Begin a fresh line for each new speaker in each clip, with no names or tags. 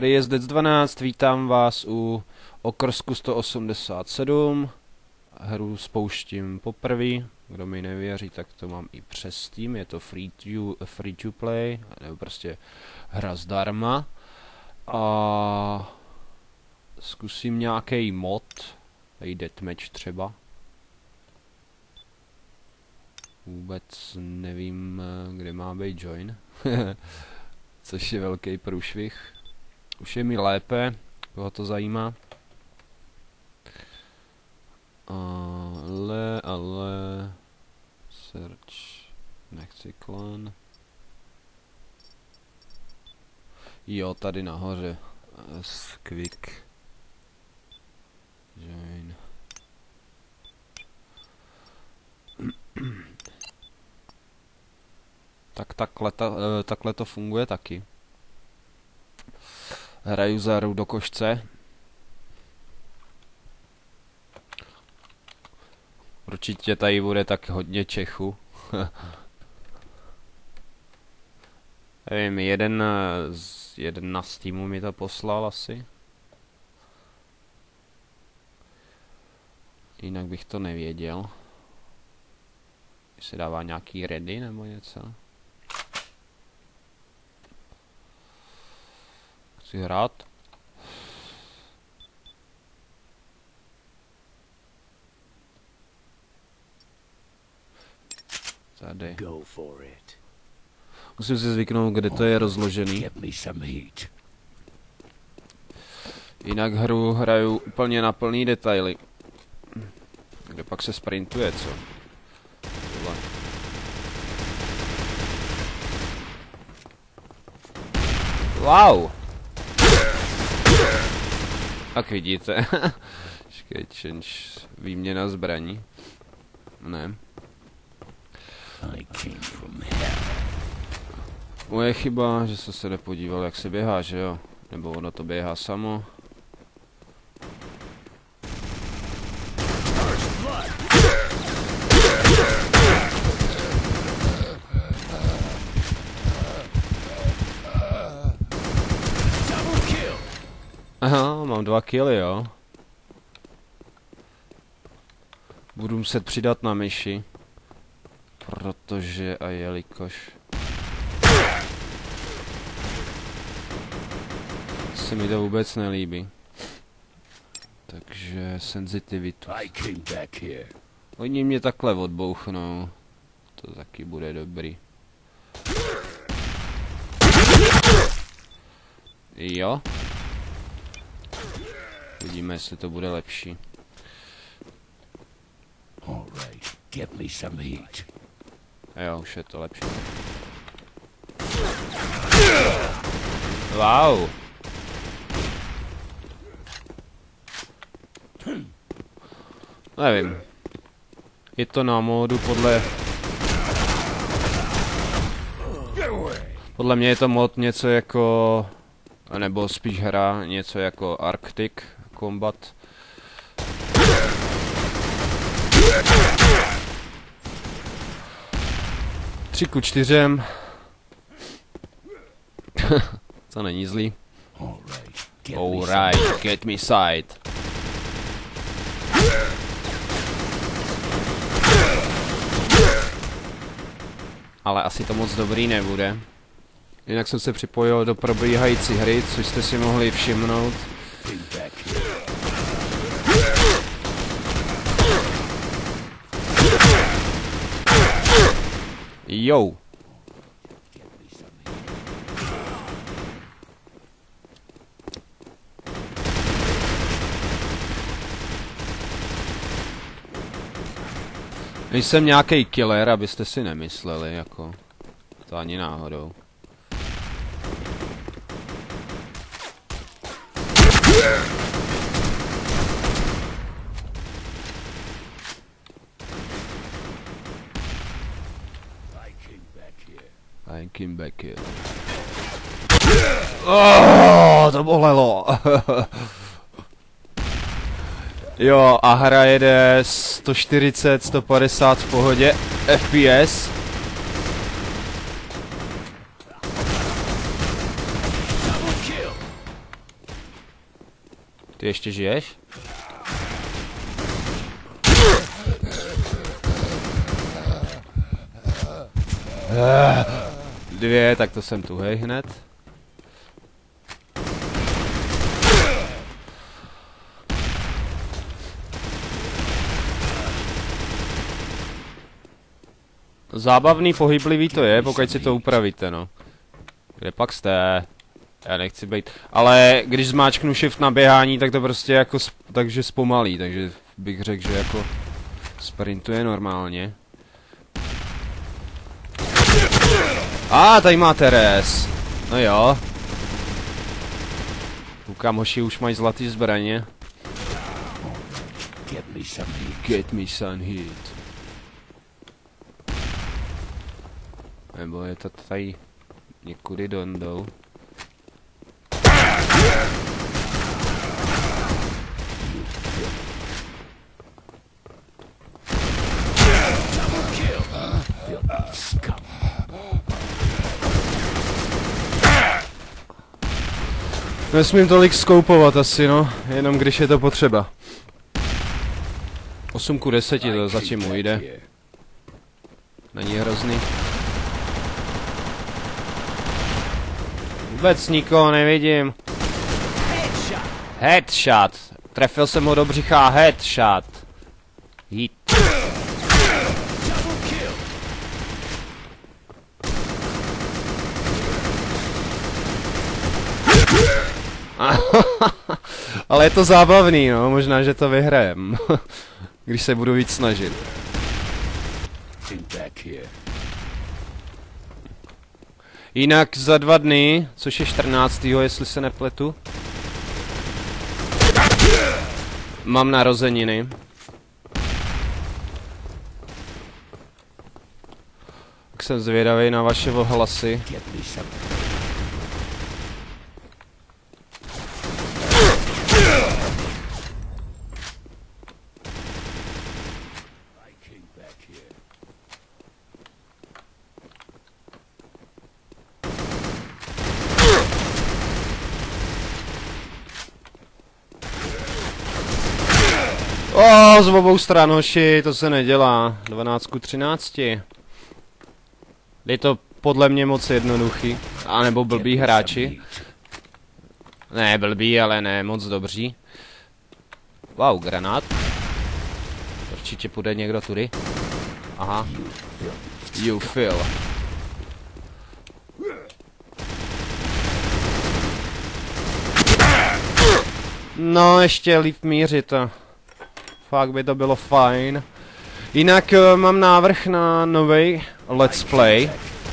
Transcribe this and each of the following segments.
Tady je Zdec 12, vítám vás u Okrsku 187. Hru spouštím poprvé, kdo mi nevěří, tak to mám i přes Steam, je to free to play, nebo prostě hra zdarma. A zkusím nějaký mod, tady deathmatch třeba. Vůbec nevím, kde má být join, což je velký průšvih. Už je mi lépe, koho to zajímá. Ale... Search... Nechci klan. Jo, tady nahoře. Quick. Join. Tak takhle to funguje taky. Hraju za hru do košce. Určitě tady bude tak hodně Čechů. Nevím, jeden na Steamu mi to poslal asi. Jinak bych to nevěděl. Jestli dává nějaký ready nebo něco. Chci hrát. Tady. Musím si zvyknout, kde to je rozložený. Jinak hru hraju úplně na plný detaily. Kde pak se sprintuje, co? Tohle. Wow! Tak vidíte. Počkej, change výměna zbraní. Ne. Moje chyba, že jsem se nepodíval, jak se běhá, že jo? Nebo ono to běhá samo. Aha, mám 2 killy, jo. Budu muset přidat na myši. Protože a jelikož se mi to vůbec nelíbí. Takže senzitivitu. Oni mě takhle odbouchnou. To taky bude dobrý. Jo. Vidíme, jestli to bude lepší. Jo, už je to lepší. Wow. Nevím. Je to na módu podle mě je to mod něco jako, nebo spíš hra něco jako Arctic Combat. Tři ku 4. To není zlý. Alright, get me side. Ale asi to moc dobrý nebude. Jinak jsem se připojil do probíhající hry, což jste si mohli všimnout. Jo. Nejsem nějaký killer, abyste si nemysleli, jako to ani náhodou. I came back here. Oh, to bolelo. Jo, a hra jede 140, 150 v pohodě, FPS. Ty ještě žiješ? Dvě, tak to jsem tuhej hned. Zábavný, pohyblivý to je, pokud si to upravíte, no. Kde pak jste? Já nechci být. Ale když zmáčknu shift na běhání, tak to prostě jako takže zpomalí, takže bych řekl, že jako sprintuje normálně. Tady máte res. No jo. Koukám, hoši už mají zlatý zbraně. Get me some heat. Nebo je to tady někudy dondou. Nesmím tolik skoupovat asi, no, jenom když je to potřeba. 8:10 to zatím ujde. Není hrozný. Vůbec nikoho nevidím. Headshot. Trefil jsem ho do břicha, headshot. Hit. Ale je to zábavný, no, možná, že to vyhrajem. Když se budu víc snažit. Jinak za 2 dny, což je 14. jestli se nepletu, mám narozeniny. Tak jsem zvědavý na vaše ohlasy. Z obou stran, hoši, to se nedělá. 12:13. Je to podle mě moc jednoduchý. A nebo blbý hráči. Ne, blbý, ale ne, moc dobří. Wow, granát. Určitě půjde někdo tudy. Aha. You feel. No, ještě líp mířit. Fakt by to bylo fajn. Jinak mám návrh na nový let's play.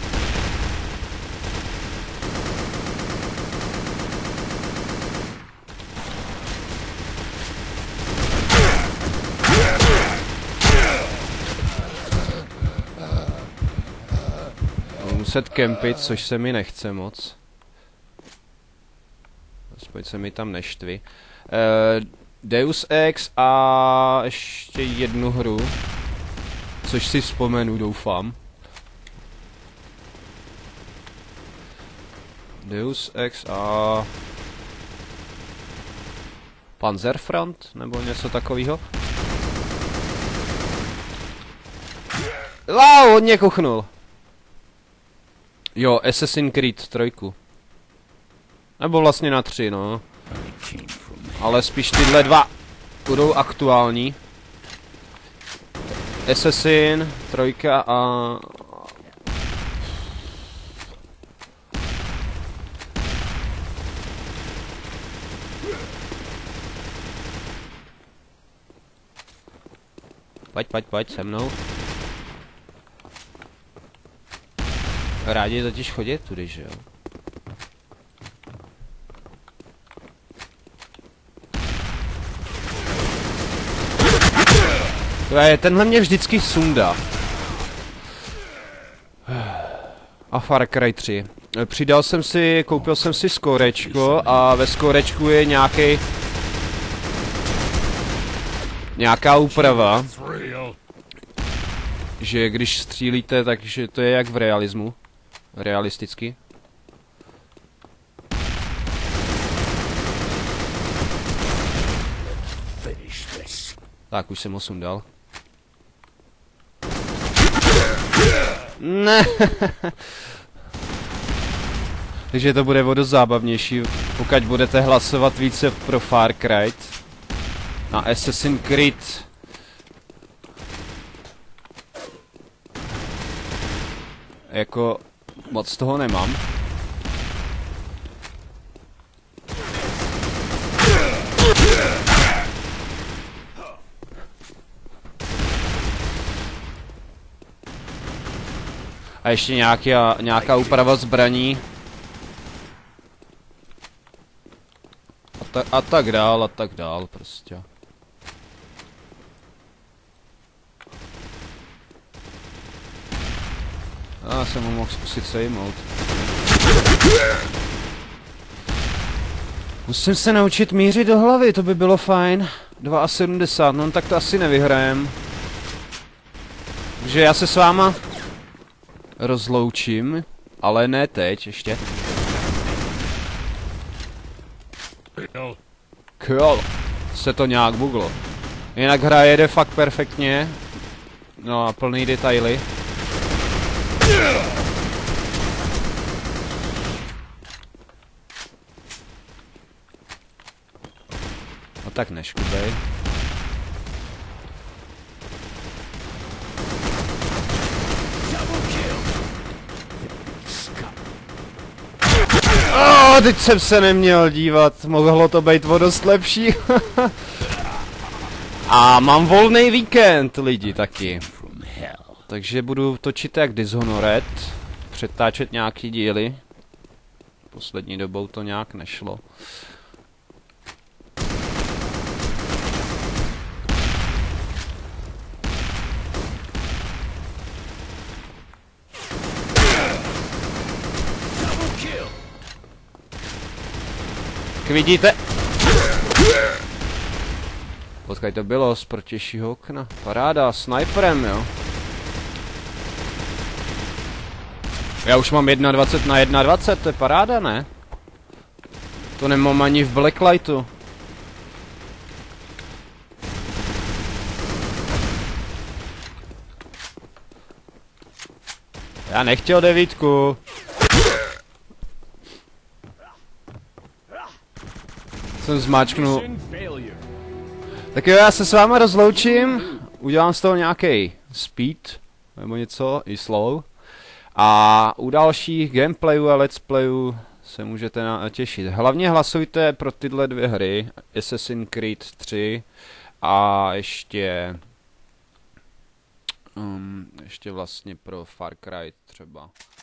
Budu muset kempit, což se mi nechce moc. Aspoň se mi tam neštví. Deus Ex a ještě jednu hru, což si vzpomenu, doufám. Deus Ex a Panzerfront, nebo něco takového. Wow, hodně kuchnul. Jo, Assassin's Creed 3. Nebo vlastně na 3, no. Ale spíš tyhle 2 budou aktuální. Assassin, 3 a... Pojď se mnou. Rádi totiž chodit tudy, že jo? Tenhle mě vždycky sundá. A Far Cry 3. Koupil jsem si skorečko a ve skorečku je nějaká úprava, že když střílíte, takže to je jak v realismu. Realisticky. Tak, už jsem ho sundal. Ne. Takže to bude o dost zábavnější, pokud budete hlasovat více pro Far Cry. Na Assassin's Creed. Jako moc toho nemám. A ještě nějaká úprava zbraní. A tak dál prostě. Já jsem ho mohl zkusit sejmout. Musím se naučit mířit do hlavy, to by bylo fajn. 2,70, no tak to asi nevyhrajem. Takže já se s váma rozloučím, ale ne teď ještě. Cool. Se to nějak buglo. Jinak hra jede fakt perfektně. No a plný detaily. No tak neškubej. Teď jsem se neměl dívat, mohlo to být o dost lepší. A mám volný víkend, lidi, taky. Takže budu točit jak Dishonored, přetáčet nějaký díly. Poslední dobou to nějak nešlo. Jak vidíte? Počkej, to bylo z protějšího okna. Paráda, sniperem, jo. Já už mám 21 na 21, to je paráda, ne? To nemám ani v Blacklightu. Já nechtěl 9. Jsem zmáčknul. Tak jo, já se s váma rozloučím. Udělám z toho nějaký speed, nebo něco, i slow. A u dalších gameplayů a let's playů se můžete těšit. Hlavně hlasujte pro tyhle dvě hry. Assassin's Creed 3 a ještě vlastně pro Far Cry třeba.